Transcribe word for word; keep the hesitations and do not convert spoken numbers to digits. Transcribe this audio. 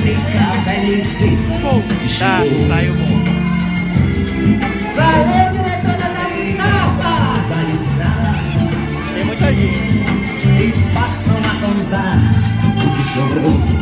única velhice que Tá, chegou. saiu bom. Valeu, diretor da Gustavo! Da estrada Tem muita gente. e passam a contar o que sobrou.